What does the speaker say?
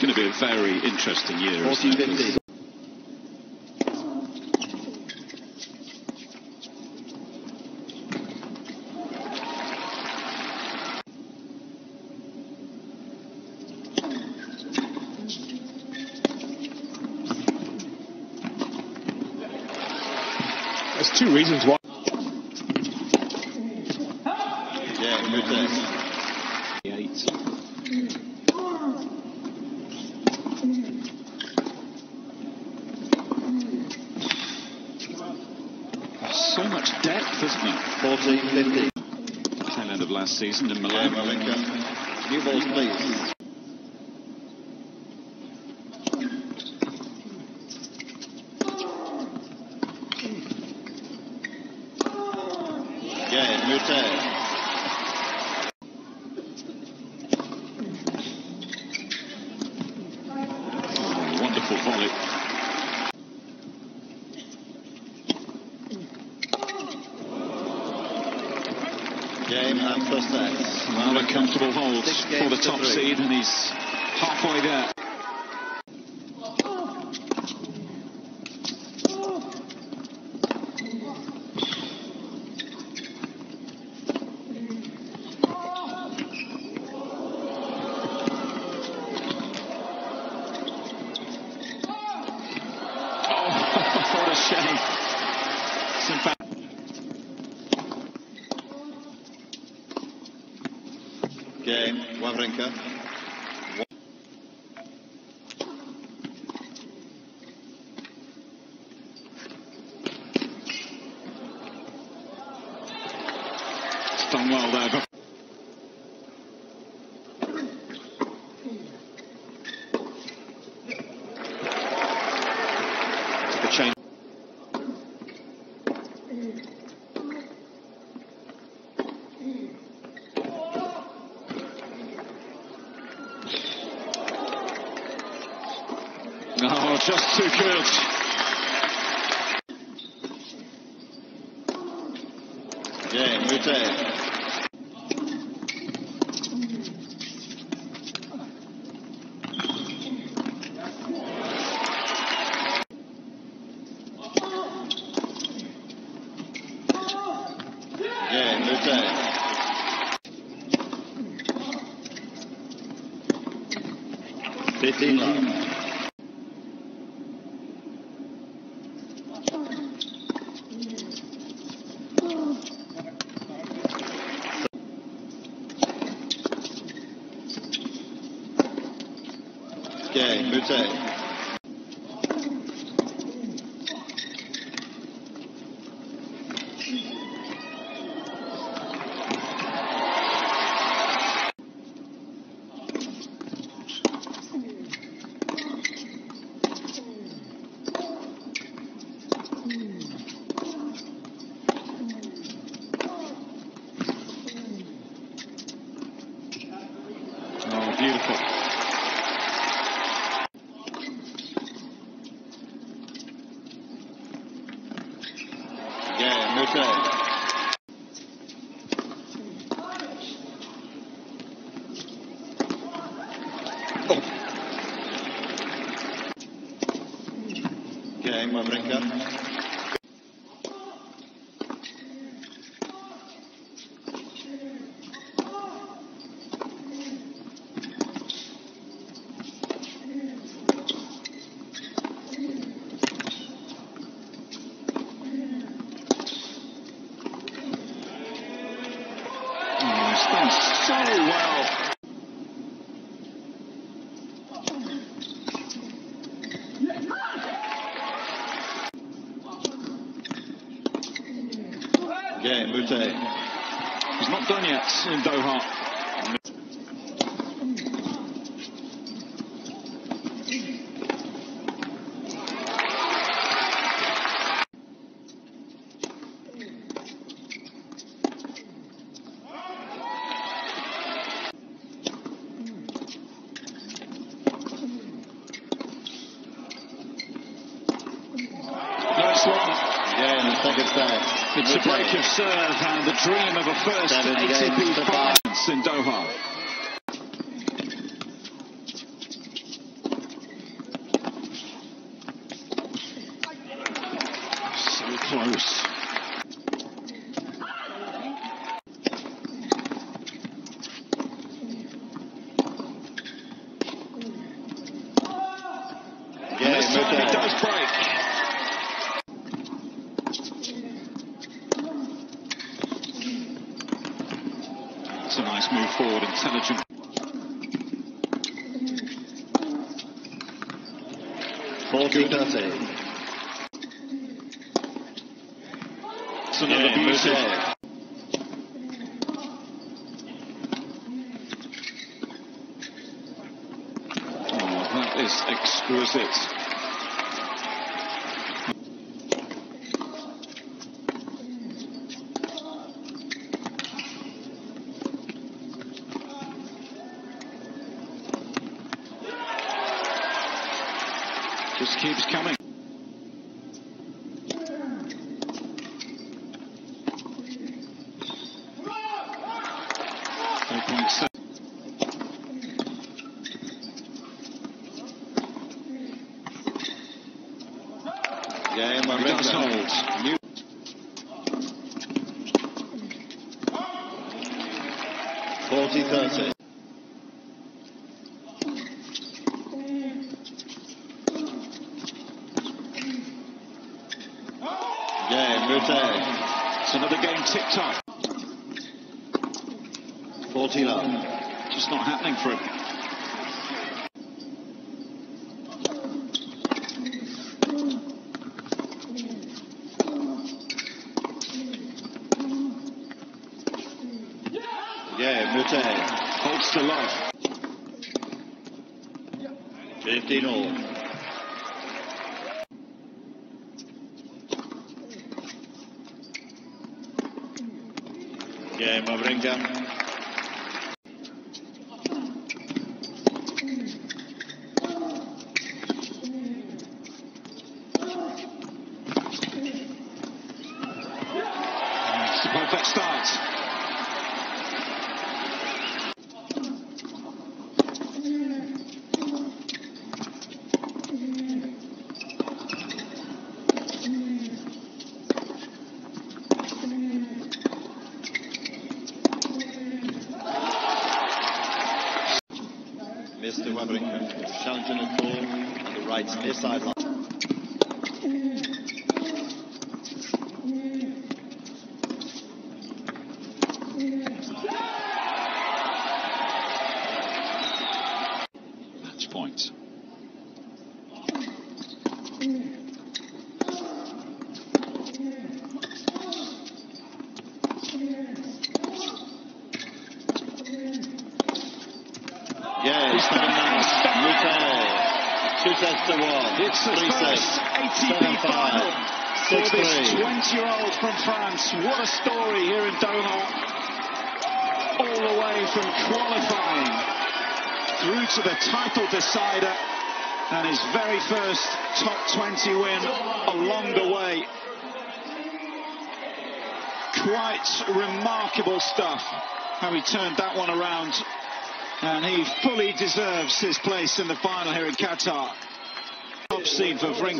going to be a very interesting year. 40-50. There's two reasons why. Yeah, good. 8. So much depth, isn't there? 40-50. Tail end of last season in Yeah, Milan. Wawrinka. New balls, please. Yeah, Mute. Wonderful volley. Game and first set. Well, a comfortable hold for the top 3. seed, and he's halfway there. Oh, what a shame. Game, Wawrinka. It's done well there. Took a change. Oh, just too good. Yeah, Mute. Yeah, Mute. 15 love. Okay, Mute. Oh, beautiful. Yeah, Mute. Game, Wawrinka. He's done so well. Yeah, Mute. He's not done yet in Doha. Nice one. Yeah, in the second set. It's a break of serve and the dream of a first 7 ATP games to 5. finals in Doha. It's a nice move forward, intelligent. 40-30. It's another beauty. Oh, that is exquisite. Just keeps coming. Game He does hold. 40-30. Game, Mute. It's another game ticked off. 40-love. Just not happening for him. Game, Mute. Holds to love. 15-all. Game, Wawrinka. It's the perfect start. Mr. Wawrinka, challenging a ball on the right near sideline. Match point. Yeah, he's coming now. Mute. 2 sets to 1. It's the 3 first sets. ATP 7-5. final for this 6-3. 20-year-old from France. What a story here in Doha. All the way from qualifying through to the title decider and his very first top 20 win along the way. Quite remarkable stuff, how he turned that one around. And he fully deserves his place in the final here in Qatar. Top seed for Wawrinka.